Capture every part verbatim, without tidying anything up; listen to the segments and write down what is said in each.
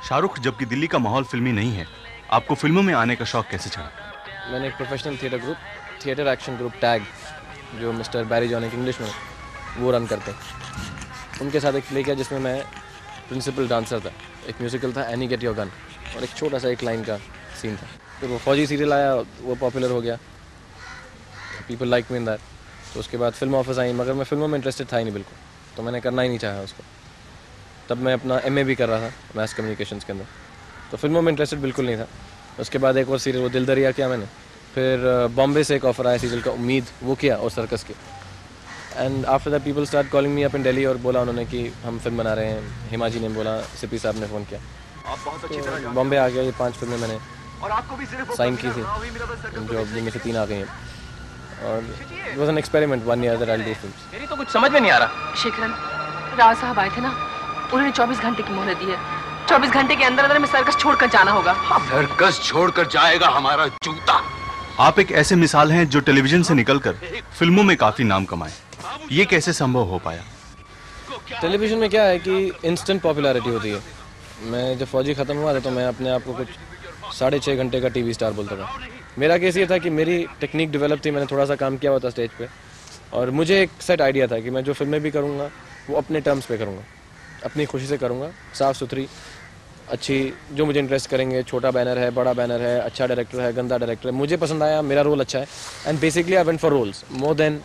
शाहरुख, जबकि दिल्ली का माहौल फिल्मी नहीं है, आपको फिल्मों में आने का शौक कैसे चढ़ा? मैंने एक professional theatre group theatre action group TAG, जो मिस्टर बैरी जॉनिक इंग्लिश में वो रन करते हैं, उनके साथ एक प्ले किया जिसमें मैं प्रिंसिपल डांसर था। एक म्यूजिकल था एनी गेट योर गन, और एक छोटा सा एक लाइन का सीन था। फिर वो फौजी सीरियल आया, वो पॉपुलर हो गया, people like me in that. तो उसके बाद फिल्म ऑफर्स आई, मगर मैं फिल्मों में इंटरेस्टेड था ही नहीं बिल्कुल, तो मैंने करना ही नहीं चाहा उसको। तब मैं अपना एमए भी कर रहा था मैस कम्युनिकेशंस के अंदर, तो फिल्मों में इंटरेस्टेड बिल्कुल नहीं था। उसके बाद एक और सीरियल वो दिल दरिया किया मैंने, फिर बॉम्बे से एक ऑफर आया सीरियल का उम्मीद, वो किया, और सर्कस के। And after that people start calling me up in Delhi, और बोला उन्होंने कि हम फिल्म बना रहे हैं। हिमा जी ने बोला, सिपी साहब ने फ़ोन किया, आप बहुत अच्छी तरह तो बॉम्बे आ गया। ये पांच फिल्में मैंने और आपको भी सिर्फ साइन की थी, जो जिनमें से तीन आ गई हैं, और it was an experiment one year that I will do films. मेरी तो कुछ समझ में नहीं आ रहा। शेखरन, राव साहब आए थे ना, उन्होंने चौबीस घंटे की मोहलत दी है। चौबीस घंटे के अंदर अंदर में सर्कस छोड़कर जाना होगा। सर्कस छोड़कर जाएगा हमारा जूता। आप एक ऐसे मिसाल हैं जो टेलीविजन से निकलकर फिल्मों में काफी नाम कमाए। ये कैसे संभव हो पाया? टेलीविजन में क्या है कि इंस्टेंट पॉपुलैरिटी होती है। मैं जब फौजी ख़त्म हुआ था तो मैं अपने आप को कुछ साढ़े छः घंटे का टीवी स्टार बोलता था। मेरा केस ये था कि मेरी टेक्निक डेवलप थी, मैंने थोड़ा सा काम किया हुआ था स्टेज पे, और मुझे एक सेट आइडिया था कि मैं जो फिल्में भी करूँगा वो अपने टर्म्स पे करूँगा, अपनी खुशी से करूँगा, साफ़ सुथरी, अच्छी, जो मुझे इंटरेस्ट करेंगे। छोटा बैनर है, बड़ा बैनर है, अच्छा डायरेक्टर है, गंदा डायरेक्टर है, मुझे पसंद आया, मेरा रोल अच्छा है। And basically I went for roles more than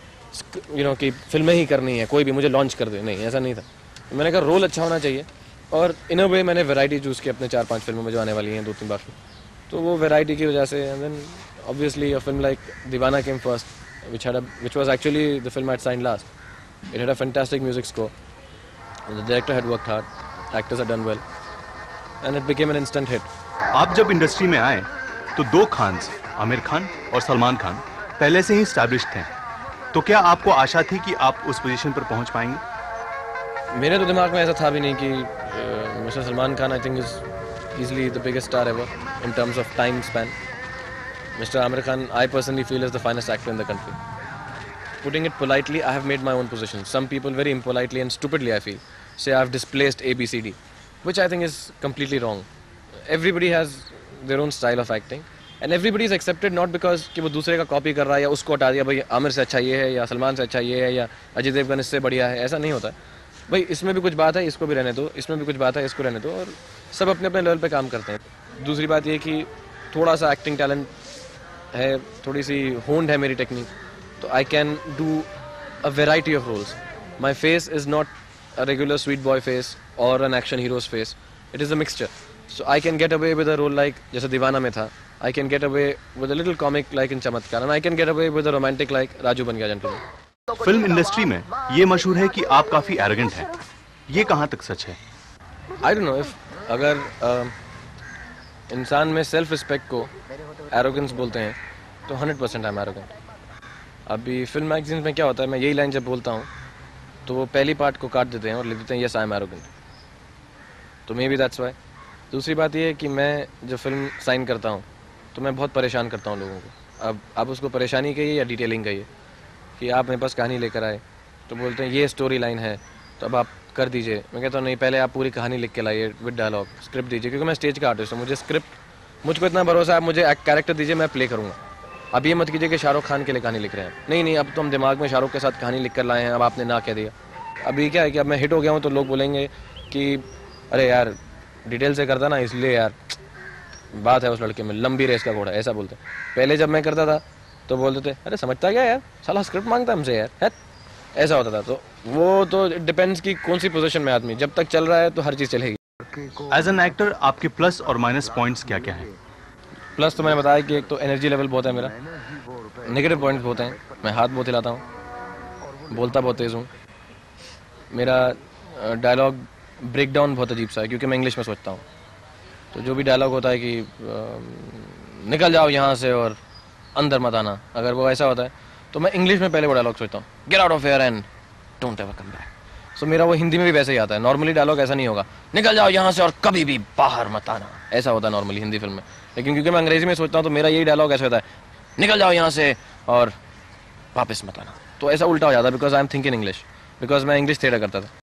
you know कि फिल्में ही करनी है, कोई भी मुझे लॉन्च कर दे, नहीं, ऐसा नहीं था। मैंने कहा रोल अच्छा होना चाहिए, और इन अ वे मैंने वैरायटी चूज़ की अपने चार पांच फिल्मों में जो आने वाली हैं दो तीन बार। तो वो वैरायटी की वजह से, and then obviously a film like Deewana came first, which had a which was actually the film I had signed last. It had a fantastic music score. The director had worked hard, actors had done well, and it became an instant hit. आप जब industry में आए तो दो खान्स, आमिर खान और सलमान खान, पहले से ही established थे। तो क्या आपको आशा थी कि आप उस पोजीशन पर पहुंच पाएंगे? मेरे तो दिमाग में ऐसा था भी नहीं कि mister Salman Khan I think is easily the biggest star ever in terms of time span. Mister Amir Khan, I personally feel is the finest actor in the country. Putting it politely, I have made my own position. Some people very impolitely and stupidly, I feel, say I've displaced A, B, C, D, which I think is completely wrong. Everybody has their own style of acting, and everybody is accepted not because कि वो दूसरे का copy कर रहा है या उसको हटा दिया, भाई आमिर से अच्छा ये है या सलमान से अच्छा ये है या अजय देवगन इससे बढ़िया है, ऐसा नहीं होता। भाई इसमें भी कुछ बात है, इसको भी रहने दो, इसमें भी कुछ बात है, इसको रहने दो, और सब अपने अपने लेवल पे काम करते हैं। दूसरी बात ये कि थोड़ा सा एक्टिंग टैलेंट है, थोड़ी सी होंड है मेरी टेक्निक, तो I can do a variety of roles. My face is not a regular sweet boy face or an action hero's face, it is a mixture. So I can get away with a role like जैसे दीवाना में था, I can get away with a little comic like in Chamatkar, and I can get away with a romantic like Raju Ban Gaya gentleman. Film industry में ये मशहूर है कि आप काफी एरोगेंट हैं, ये कहाँ तक सच है? आई डोंट नो इफ अगर uh, इंसान में सेल्फ रिस्पेक्ट को एरोगेंस बोलते हैं तो hundred percent I am arrogant. अभी फिल्म मैगजीन्स में क्या होता है, मैं यही लाइन जब बोलता हूँ तो वो पहली पार्ट को काट देते हैं और लिख देते हैं यस आई एम एरोगेंट. तो मे बी दैट्स वाई. दूसरी बात ये है कि मैं जब फिल्म साइन करता हूँ तो मैं बहुत परेशान करता हूँ लोगों को. अब आप उसको परेशानी कहिए या डिटेलिंग कहिए, कि आप मेरे पास कहानी लेकर आए तो बोलते हैं ये स्टोरी लाइन है तो अब आप कर दीजिए. मैं कहता हूँ नहीं, पहले आप पूरी कहानी लिख के लाइए विद डायलॉग, स्क्रिप्ट दीजिए, क्योंकि मैं स्टेज का आर्टिस्ट हूँ, मुझे स्क्रिप्ट, मुझको इतना भरोसा है, आप मुझे कैरेक्टर दीजिए, मैं प्ले करूँगा. अब ये मत कीजिए कि शाहरुख खान के लिए कहानी लिख रहे हैं, नहीं नहीं, अब तो हम दिमाग में शाहरुख के साथ कहानी लिख कर लाए हैं, अब आपने ना कह दिया. अभी क्या है कि अब मैं हिट हो गया हूँ तो लोग बोलेंगे कि अरे यार डिटेल से करता ना, इसलिए यार बात है उस लड़के में, लंबी रेस का घोड़ा, ऐसा बोलते. पहले जब मैं करता था तो बोलते थे अरे समझता क्या यार, साला स्क्रिप्ट मांगता हमसे यार, है, ऐसा होता था. तो वो तो डिपेंड्स कि कौन सी पोजीशन में आदमी, जब तक चल रहा है तो हर चीज़ चलेगी. एज एन एक्टर आपके प्लस और माइनस पॉइंट्स क्या क्या हैं? प्लस तो मैंने बताया कि एक तो एनर्जी लेवल बहुत है मेरा, नेगेटिव पॉइंट्स बहुत हैं, मैं हाथ बहुत हिलाता हूँ, बोलता बहुत तेज़ हूँ, मेरा डायलॉग ब्रेक डाउन बहुत अजीब सा है क्योंकि मैं इंग्लिश में सोचता हूँ. तो जो भी डायलॉग होता है कि निकल जाओ यहाँ से और अंदर मत आना, अगर वो ऐसा होता है तो मैं इंग्लिश में पहले वो डायलॉग सोचता हूँ, get out of here and don't ever come back. So मेरा वो हिंदी में भी वैसे ही आता है. नॉर्मली डायलॉग ऐसा नहीं होगा, निकल जाओ यहाँ से और कभी भी बाहर मत आना, ऐसा होता है नॉर्मली हिंदी फिल्म में. लेकिन क्योंकि मैं अंग्रेजी में सोचता हूँ तो मेरा यही डायलॉग ऐसा होता है, निकल जाओ यहाँ से और वापस मत आना. तो ऐसा उल्टा हो जाता है because I am thinking English, because मैं इंग्लिश थिएटर करता था.